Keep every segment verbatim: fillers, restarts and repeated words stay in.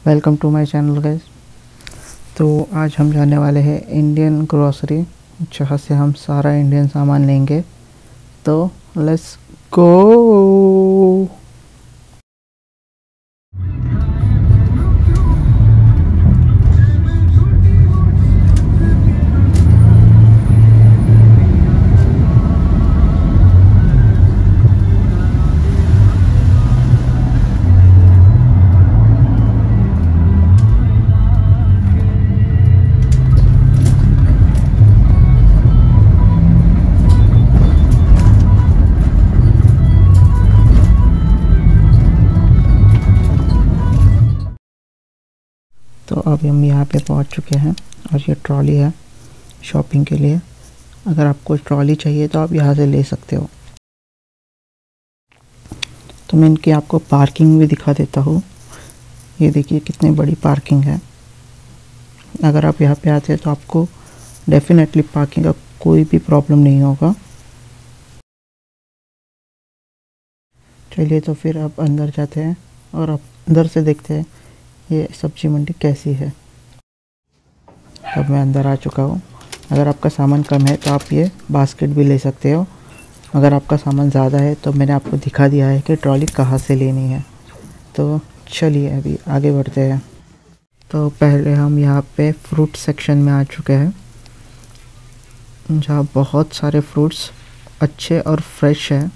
Welcome to my channel guys. तो आज हम जाने वाले हैं इंडियन ग्रोसरी, जहाँ से हम सारा इंडियन सामान लेंगे। तो लेट्स गो। तो अभी हम यहाँ पे पहुँच चुके हैं और ये ट्रॉली है शॉपिंग के लिए। अगर आपको ट्रॉली चाहिए तो आप यहाँ से ले सकते हो। तो मैं इनकी आपको पार्किंग भी दिखा देता हूँ। ये देखिए कितनी बड़ी पार्किंग है। अगर आप यहाँ पे आते हैं तो आपको डेफिनेटली पार्किंग का कोई भी प्रॉब्लम नहीं होगा। चलिए तो फिर अब अंदर जाते हैं और अब अंदर से देखते हैं ये सब्जी मंडी कैसी है। अब मैं अंदर आ चुका हूँ। अगर आपका सामान कम है तो आप ये बास्केट भी ले सकते हो। अगर आपका सामान ज़्यादा है तो मैंने आपको दिखा दिया है कि ट्रॉली कहाँ से लेनी है। तो चलिए अभी आगे बढ़ते हैं। तो पहले हम यहाँ पे फ्रूट सेक्शन में आ चुके हैं, जहाँ बहुत सारे फ्रूट्स अच्छे और फ्रेश हैं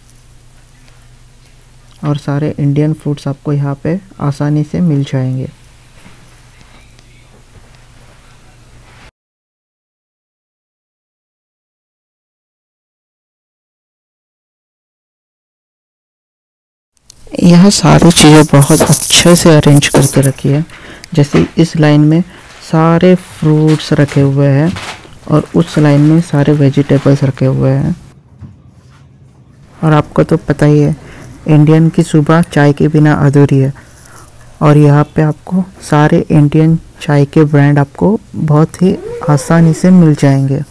और सारे इंडियन फ्रूट्स आपको यहाँ पे आसानी से मिल जाएंगे। यह सारी चीज़ें बहुत अच्छे से अरेंज करके रखी है। जैसे इस लाइन में सारे फ्रूट्स रखे हुए हैं और उस लाइन में सारे वेजिटेबल्स रखे हुए हैं। और आपको तो पता ही है, इंडियन की सुबह चाय के बिना अधूरी है। और यहाँ पे आपको सारे इंडियन चाय के ब्रांड आपको बहुत ही आसानी से मिल जाएंगे।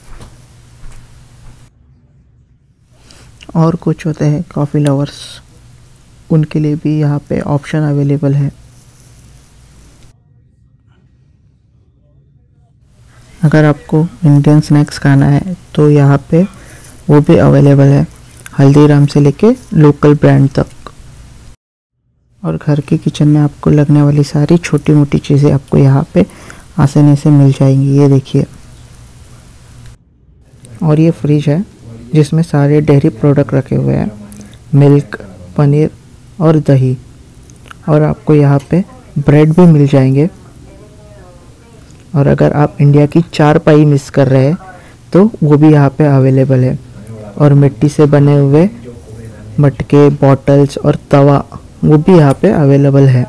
और कुछ होते हैं कॉफ़ी लवर्स, उनके लिए भी यहाँ पे ऑप्शन अवेलेबल है। अगर आपको इंडियन स्नैक्स खाना है तो यहाँ पे वो भी अवेलेबल है, हल्दीराम से लेके लोकल ब्रांड तक। और घर के किचन में आपको लगने वाली सारी छोटी मोटी चीज़ें आपको यहाँ पे आसानी से मिल जाएंगी। ये देखिए। और ये फ्रिज है जिसमें सारे डेयरी प्रोडक्ट रखे हुए हैं, मिल्क, पनीर और दही। और आपको यहाँ पे ब्रेड भी मिल जाएंगे। और अगर आप इंडिया की चार पाई मिस कर रहे हैं तो वो भी यहाँ पे अवेलेबल है। और मिट्टी से बने हुए मटके, बॉटल्स और तवा वो भी यहाँ पे अवेलेबल है।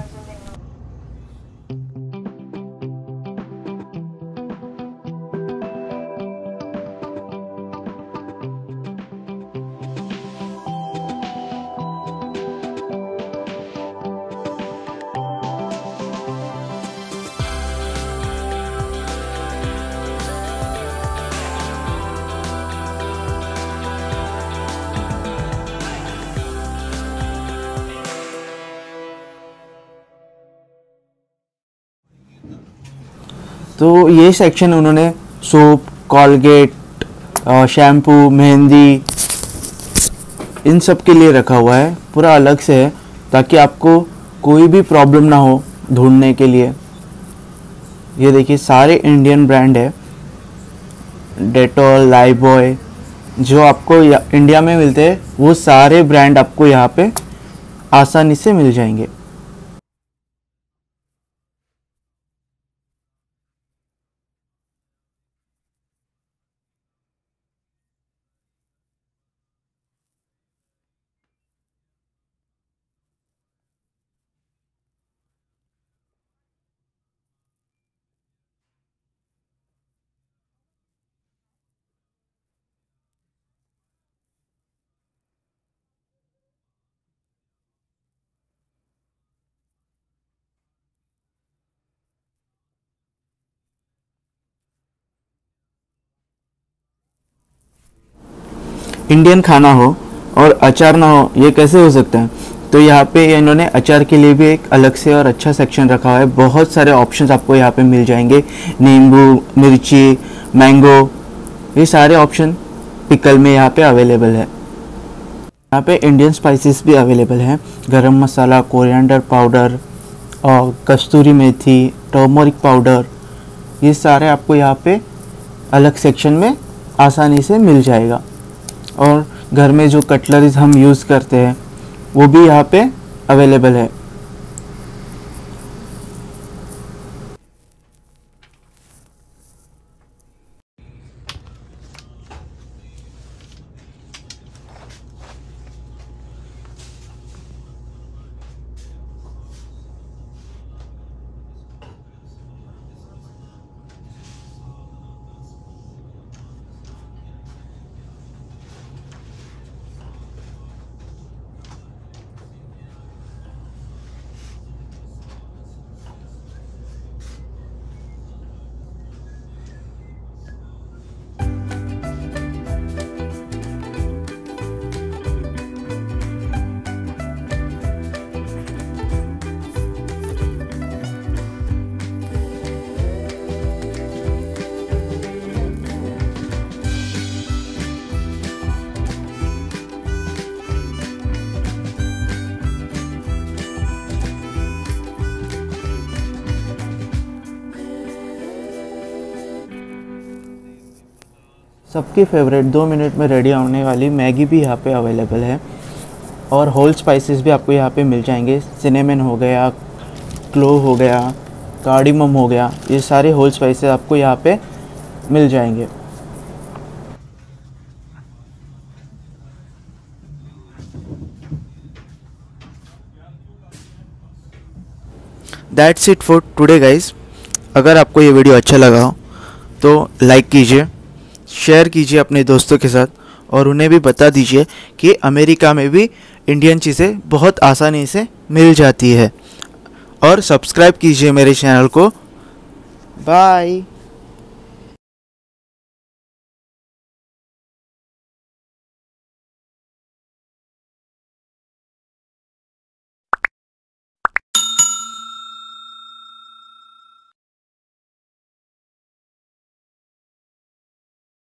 तो ये सेक्शन उन्होंने सोप, कॉलगेट, शैम्पू, मेहंदी, इन सब के लिए रखा हुआ है। पूरा अलग से है ताकि आपको कोई भी प्रॉब्लम ना हो ढूंढने के लिए। ये देखिए सारे इंडियन ब्रांड है, डेटॉल, लाइबॉय, जो आपको इंडिया में मिलते हैं वो सारे ब्रांड आपको यहाँ पे आसानी से मिल जाएंगे। इंडियन खाना हो और अचार ना हो, ये कैसे हो सकता है? तो यहाँ पे इन्होंने अचार के लिए भी एक अलग से और अच्छा सेक्शन रखा हुआ है। बहुत सारे ऑप्शंस आपको यहाँ पे मिल जाएंगे, नींबू, मिर्ची, मैंगो, ये सारे ऑप्शन पिकल में यहाँ पे अवेलेबल है। यहाँ पे इंडियन स्पाइसेस भी अवेलेबल हैं, गरम मसाला, कोरिएंडर पाउडर और कस्तूरी मेथी, टर्मरिक पाउडर, ये सारे आपको यहाँ पे अलग सेक्शन में आसानी से मिल जाएगा। और घर में जो कटलरीज हम यूज़ करते हैं वो भी यहाँ पे अवेलेबल है। सबकी फेवरेट दो मिनट में रेडी होने वाली मैगी भी यहाँ पे अवेलेबल है। और होल स्पाइसेस भी आपको यहाँ पे मिल जाएंगे। सिनेमन हो गया, क्लोव हो गया, कार्डिमम हो गया, ये सारे होल स्पाइसेस आपको यहाँ पे मिल जाएंगे। That's it for today guys. अगर आपको ये वीडियो अच्छा लगा हो तो लाइक कीजिए, शेयर कीजिए अपने दोस्तों के साथ और उन्हें भी बता दीजिए कि अमेरिका में भी इंडियन चीज़ें बहुत आसानी से मिल जाती है। और सब्सक्राइब कीजिए मेरे चैनल को। बाय।